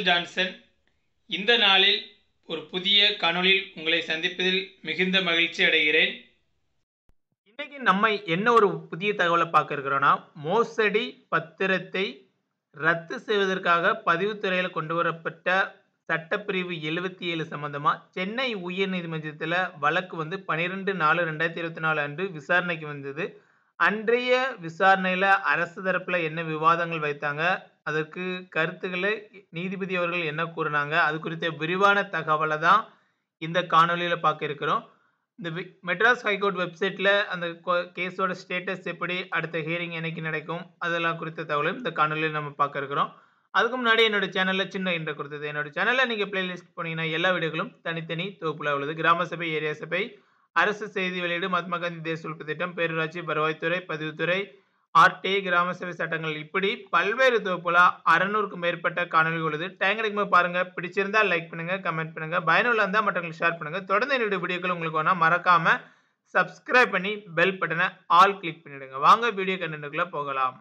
Michael Johnson. இந்த நாளில் ஒரு புதிய காணொளியில் உங்களை சந்திப்பதில் மிகுந்த மகிழ்ச்சி அடைகிறேன். இன்னைக்கு நம்ம என்ன ஒரு புதிய தகவலை பார்க்க இருக்கிறோம்னா, மோசடி பத்திரத்தை ரத்து செய்வதற்காக பதிவுத்துறையில் கொண்டு வரப்பட்ட சட்டப்பிரிவு 77 சம்பந்தமா சென்னை உயர்நீதிமன்றத்தில் வழக்கு 12/4/2024 அன்று விசாரணைக்கு வந்தது. அன்றைய விசாரணையில அரசு தரப்புல என்ன விவாதங்கள் வைத்தாங்க, அதற்கு கருத்துக்களை நீதிபதி அவர்கள் என்ன கூறினாங்க, அது குறித்த விரிவான தகவலை தான் இந்த காணொலியில பார்க்க இருக்கிறோம். இந்த மெட்ராஸ் ஹைகோர்ட் வெப்சைட்ல அந்த கேஸோட ஸ்டேட்டஸ் எப்படி, அடுத்த ஹியரிங் என்னைக்கு நடக்கும், அதெல்லாம் குறித்த தகவலும் இந்த காணொலியில் நம்ம பார்க்க இருக்கிறோம். அதுக்கு முன்னாடி என்னோட சேனல்ல சின்ன இன்ட்ரோ கொடுத்தது. என்னோட சேனல்ல நீங்க பிளேலிஸ்ட் போனீங்கன்னா எல்லா வீடியோக்களும் தனித்தனி தொகுப்புல உள்ளது. கிராம சபை, ஏரியா சபை, அரசு செய்தி வெளியீடு, மகாத்மா காந்தி தேசிய உழைப்பு திட்டம், பேரூராட்சி, வருவாய்த்துறை, பதிவுத்துறை, ஆர்டிஐ, கிராம சபை சட்டங்கள், இப்படி பல்வேறு தொகுப்புல 600க்கும் மேற்பட்ட காணொலிகள் உள்ளது. டைம் கிடைக்கும் பாருங்க. பிடிச்சிருந்தா லைக் பண்ணுங்க, கமெண்ட் பண்ணுங்க, பயனுள்ள இருந்தா மற்றவங்களுக்கு ஷேர் பண்ணுங்க. தொடர்ந்து என்னுடைய வீடியோக்கள் உங்களுக்கு வேணா மறக்காம சப்ஸ்கிரைப் பண்ணி பெல் பட்டனை ஆல் கிளிக் பண்ணிடுங்க. வாங்க வீடியோ கண்டென்ட்குள்ள போகலாம்.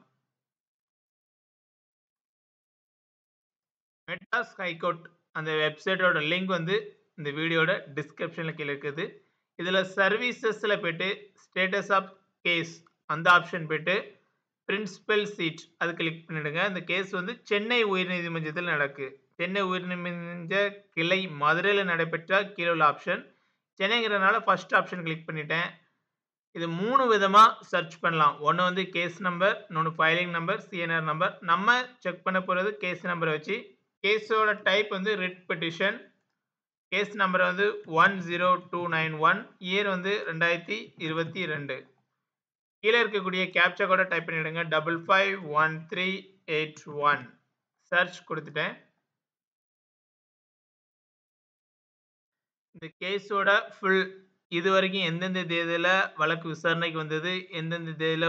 மெட்ராஸ் ஹைகோர்ட் அந்த வெப்சைட்டோட லிங்க் இந்த வீடியோட டிஸ்கிரிப்ஷன்ல கீழே இருக்குது. இதுல சர்வீசஸ்ல போயிட்டு ஸ்டேட்டஸ் ஆஃப் கேஸ் அந்த ஆப்ஷன் போயிட்டு பிரின்சிபல் சீட் அது கிளிக் பண்ணிடுங்க. இந்த கேஸ் சென்னை உயர்நீதிமன்றத்தில் நடக்கு. சென்னை உயர்நீதிமன்ற கிளை மதுரையில் நடைபெற்ற கீழே உள்ள ஆப்ஷன். சென்னைங்கிறதுனால ஃபர்ஸ்ட் ஆப்ஷன் கிளிக் பண்ணிட்டேன். இது 3 விதமா சர்ச் பண்ணலாம். ஒன்று கேஸ் நம்பர், இன்னொன்று ஃபைலிங் நம்பர், சிஎன்ஆர் நம்பர். நம்ம செக் பண்ண போகிறது கேஸ் நம்பரை வச்சு. கேஸோட type writ petition. Case number 10291, year 2022. கீழே இருக்கக்கூடிய கேப்சா கோட டைப் பண்ணிடுங்க. 551381. சர்ச் கொடுத்துட்டேன். இந்த கேஸோட ஃபுல் இது வரைக்கும் எந்தெந்த தேதியில வழக்கு விசாரணைக்கு வந்தது, எந்தெந்த தேதியில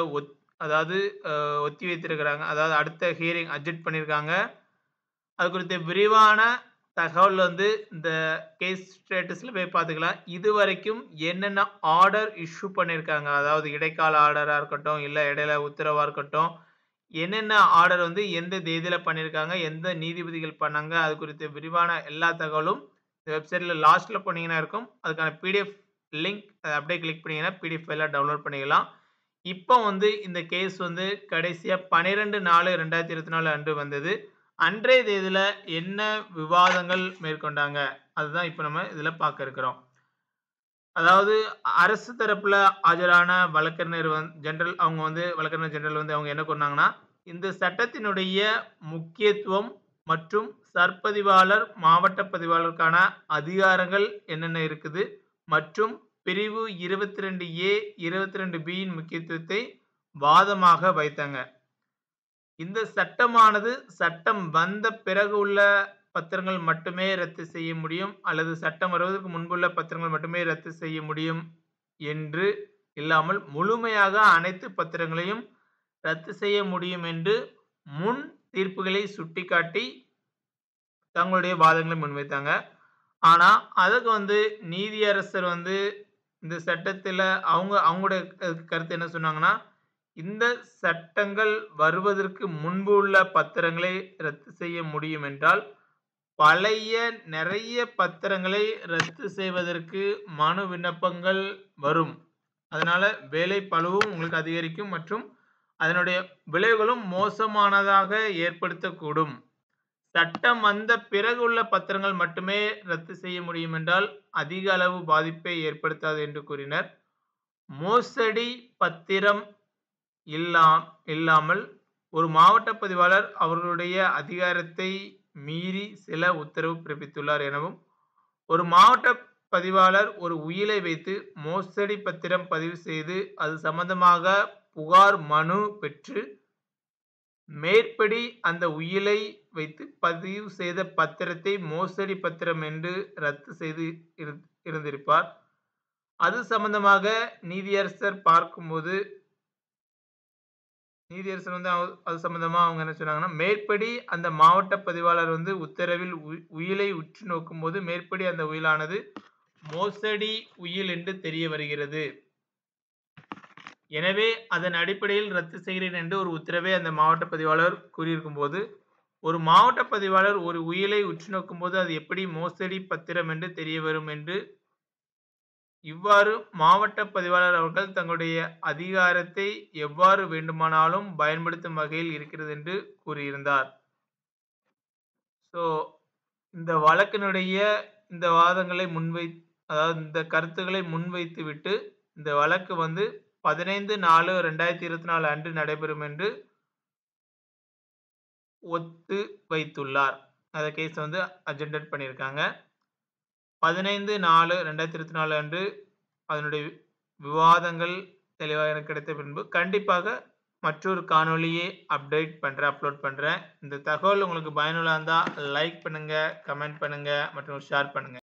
ஒத்தி வைத்திருக்கிறாங்க, அதாவது அடுத்த ஹியரிங் அட்ஜெக்ட் பண்ணியிருக்காங்க, அது குறித்த விரிவான தகவல் இந்த கேஸ் ஸ்டேட்டஸ்ல போய் பார்த்துக்கலாம். இது வரைக்கும் என்னென்ன ஆர்டர் இஷ்யூ பண்ணியிருக்காங்க, அதாவது இடைக்கால ஆர்டரா இருக்கட்டும், இல்லை இடையில உத்தரவா இருக்கட்டும், என்னென்ன ஆர்டர் எந்த தேதியில பண்ணியிருக்காங்க, எந்த நீதிபதிகள் பண்ணாங்க, அது குறித்த விரிவான எல்லா தகவலும் இந்த வெப்சைட்ல லாஸ்ட்ல போனீங்கன்னா இருக்கும். அதுக்கான பிடிஎஃப் லிங்க் அப்படியே கிளிக் பண்ணீங்கன்னா பிடிஎஃப் எல்லாம் டவுன்லோட் பண்ணிக்கலாம். இப்போ இந்த கேஸ் கடைசியா 12/4/2024 அன்று வந்தது. அன்றைய தேதியில என்ன விவாதங்கள் மேற்கொண்டாங்க அதுதான் இப்போ நம்ம இதுல பார்க்க இருக்கிறோம். அதாவது அரசு தரப்புல ஆஜரான வழக்கறிஞர் ஜெனரல் அவங்க வழக்கறிஞர் ஜெனரல் அவங்க என்ன சொன்னாங்கன்னா, இந்த சட்டத்தினுடைய முக்கியத்துவம் மற்றும் சற்பதிவாளர், மாவட்ட பதிவாளருக்கான அதிகாரங்கள் என்னென்ன இருக்குது மற்றும் பிரிவு 22A 22Bயின் முக்கியத்துவத்தை வாதமாக வைத்தாங்க. இந்த சட்டமானது சட்டம் வந்த பிறகு உள்ள பத்திரங்கள் மட்டுமே ரத்து செய்ய முடியும், அல்லது சட்டம் வருவதற்கு முன்புள்ள பத்திரங்கள் மட்டுமே ரத்து செய்ய முடியும் என்று இல்லாமல் முழுமையாக அனைத்து பத்திரங்களையும் ரத்து செய்ய முடியும் என்று முன் தீர்ப்புகளை சுட்டிக்காட்டி தங்களுடைய வாதங்களை முன்வைத்தாங்க. ஆனா அதுக்கு நீதியரசர் இந்த சட்டத்துல அவங்களுடைய கருத்து என்ன சொன்னாங்கன்னா, இந்த சட்டங்கள் வருவதற்கு முன்பு உள்ள பத்திரங்களை ரத்து செய்ய முடியும் என்றால் பழைய நிறைய பத்திரங்களை ரத்து செய்வதற்கு மனு விண்ணப்பங்கள் வரும். அதனால வேலை பளுவும் உங்களுக்கு அதிகரிக்கும் மற்றும் அதனுடைய விளைவுகளும் மோசமானதாக ஏற்படுத்தக்கூடும். சட்டம் வந்த பிறகு உள்ள பத்திரங்கள் மட்டுமே ரத்து செய்ய முடியும் என்றால் அதிக அளவு பாதிப்பை ஏற்படுத்தாது என்று கூறினர். மோசடி பத்திரம் இல்லாமல் ஒரு மாவட்ட பதிவாளர் அவர்களுடைய அதிகாரத்தை மீறி சில உத்தரவு பிறப்பித்துள்ளார் எனவும், ஒரு மாவட்ட பதிவாளர் ஒரு உயிலை வைத்து மோசடி பத்திரம் பதிவு செய்து அது சம்பந்தமாக புகார் மனு பெற்று மேற்படி அந்த உயிலை வைத்து பதிவு செய்த பத்திரத்தை மோசடி பத்திரம் என்று ரத்து செய்து இருந்திருப்பார். அது சம்பந்தமாக நீதியரசர் பார்க்கும்போது நீதியரசர் அது சம்பந்தமா அவங்க என்ன சொன்னாங்கன்னா, மேற்படி அந்த மாவட்ட பதிவாளர் உத்தரவில் உயிலை உற்று நோக்கும் போது மேற்படி அந்த உயிலானது மோசடி உயில் என்று தெரிய வருகிறது. எனவே அதன் அடிப்படையில் ரத்து செய்கிறேன் என்று ஒரு உத்தரவை அந்த மாவட்ட பதிவாளர் கூறியிருக்கும் போது ஒரு மாவட்ட பதிவாளர் ஒரு உயிலை உற்று நோக்கும்போது அது எப்படி மோசடி பத்திரம் என்று தெரிய வரும் என்று இவ்வாறு மாவட்ட பதிவாளர் அவர்கள் தங்களுடைய அதிகாரத்தை எவ்வாறு வேண்டுமானாலும் பயன்படுத்தும் வகையில் இருக்கிறது என்று கூறியிருந்தார். ஸோ இந்த வழக்கினுடைய இந்த வாதங்களை அதாவது இந்த கருத்துக்களை முன்வைத்துவிட்டு இந்த வழக்கு வந்து 15/4/2024 அன்று நடைபெறும் என்று ஒத்து வைத்துள்ளார். அந்த கேஸ் வந்து அஜெண்டட் பண்ணியிருக்காங்க. 15/4/2024 அன்று அதனுடைய விவாதங்கள் தெளிவாக எனக்கு கிடைத்த பின்பு கண்டிப்பாக மற்றொரு காணொளியை அப்லோட் பண்றேன். இந்த தகவல் உங்களுக்கு பயனுள்ளதா இருந்தா லைக் பண்ணுங்க, கமெண்ட் பண்ணுங்க மற்றும் ஷேர் பண்ணுங்க.